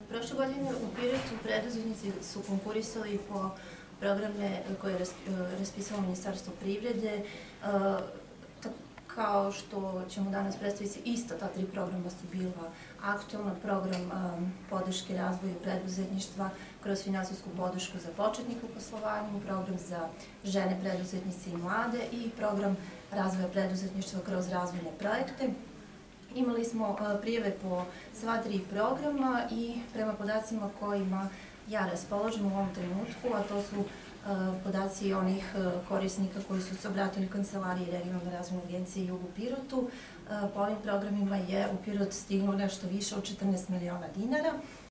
Prošle godine u Pirotu preduzetnici su konkurisali po programe koje je raspisalo Ministarstvo privrede. Kao što ćemo danas predstaviti, isto ta 3 programa su bila aktualna: program podrške razvoju preduzetništva kroz finansijsku podršku za početnike u poslovanju, program za žene preduzetnice i mlade i program razvoja preduzetništva kroz razvojne projekte. Imali smo prijave po sva 3 programa i prema podacima kojima ja raspoložim u ovom trenutku, a to su podaci onih korisnika koji su se obratili Kancelariji Regionalne razvojne agencije Jug u Pirotu, po ovim programima je u Pirot stiglo nešto više od 14 miliona dinara.